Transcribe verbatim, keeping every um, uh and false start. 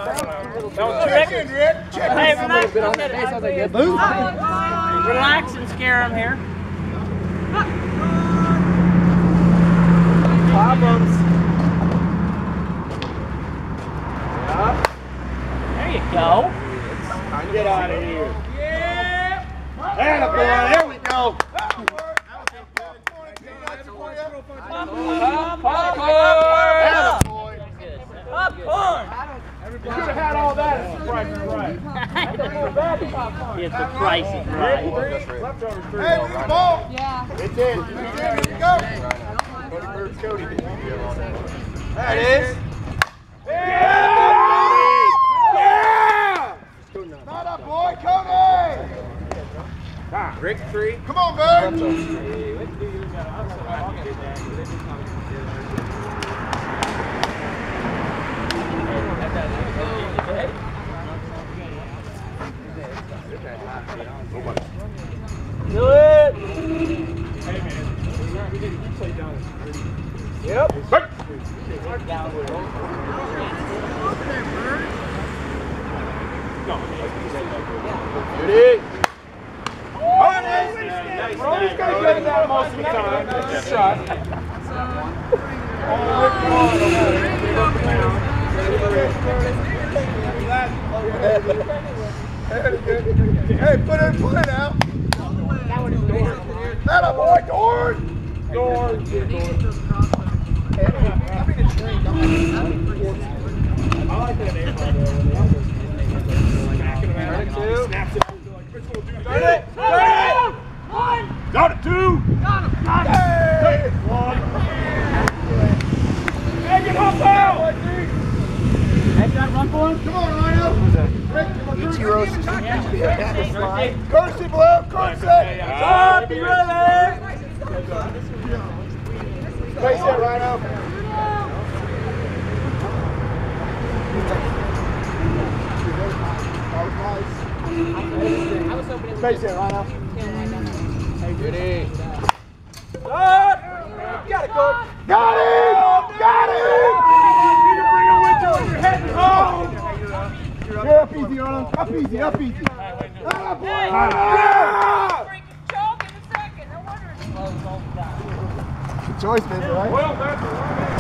chicken, Rick. Chicken. Hey, relax. Relax and scare him here. Problems. There you go. Get out of here. Yeah. Attaboy. There we go. You should have had all that if the price is right. If the price is right. Hey, we need the ball. Yeah. It's in. It's in. Here we go. Cody. There it is. Yeah! Yeah! Not up, boy, Cody! Rick three. Come on, man! Do it! Yep. Beauty. Oh, nice. We're always going to get that most of the time. That's a shot. Hey, put it, put it out. That a boy, Dorn. Dorn. I like that air ball though. Snaps it. Got it! Got it! One! Got it, two! Got him! Got it! Hey! One! Hey, get off out! Hey, got run for him? Come on, Rhino! Ichiro's Curse it, Blue! Curse it! Stop! Be ready! Face it, Rhino! Face it, Rhino. Goody. Got it, coach. Got it! Got it! You can bring a window in your head and home. You're up easy, Rhino. Up easy, up easy. Ah, boy. Yeah! Freaking choke in a second. No wonder it's closed all the time. Good choice, baby, right? Well, that's